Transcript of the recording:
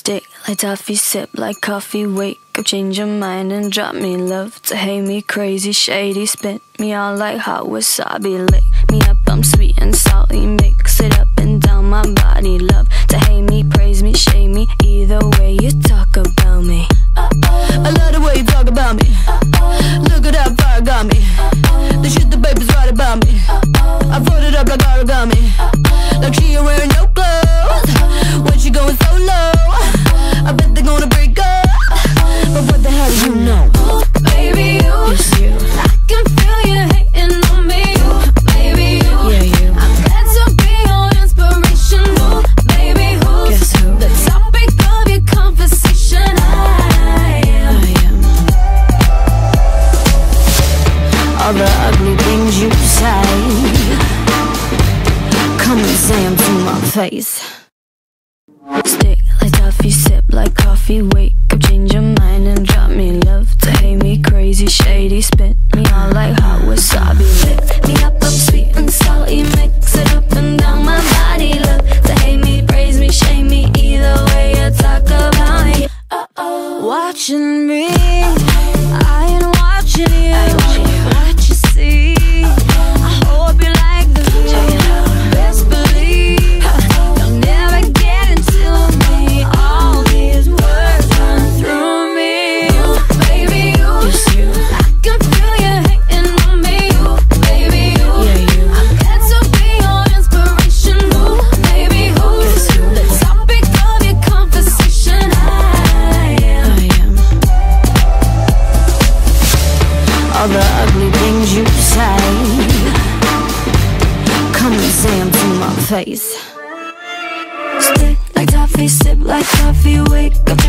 Stick like toffee, sip like coffee, wake up, change your mind and drop me love. To hate me crazy, shady, spin me all like hot wasabi. Lick me up, I'm sweet and salty, mix it up and down my body. Love to hate me, praise me, shade me, either way you talk about me. I love the way you talk about me. Look at that fire got me. The shit the baby's right about me. I fold it up like origami, like she ain't wearing no clothes. When she going so low, I bet they're gonna break up. But what the hell do you know? Ooh, baby, you. It's you. I can feel you hating on me. Ooh, baby, you. Yeah, you. I'm glad to be your inspiration. Ooh, baby, who's Guess who? the topic of your conversation? I am. All the ugly things you say, come and say them to my face. Stick like toffee, sip like coffee, wake up, change your mind and drop me love. To hate me crazy, shady, spit me all like hot wasabi. Lift me up, I'm sweet and salty, mix it up and down my body. Love to hate me, praise me, shame me, either way you talk about me. Watching me, I ain't watching you. What you see, I hope you like the view. Best believe you'll never get into me. All these words run through me. Ooh, baby, you. It's you. I can feel you hating on me. Ooh, baby, you. Yeah, you. I'm glad to be your inspiration. Ooh, baby, who's Guess who? the topic of your conversation? I am. All the ugly things you say, come and say them to my face. Stick like toffee, sip like coffee, wake up,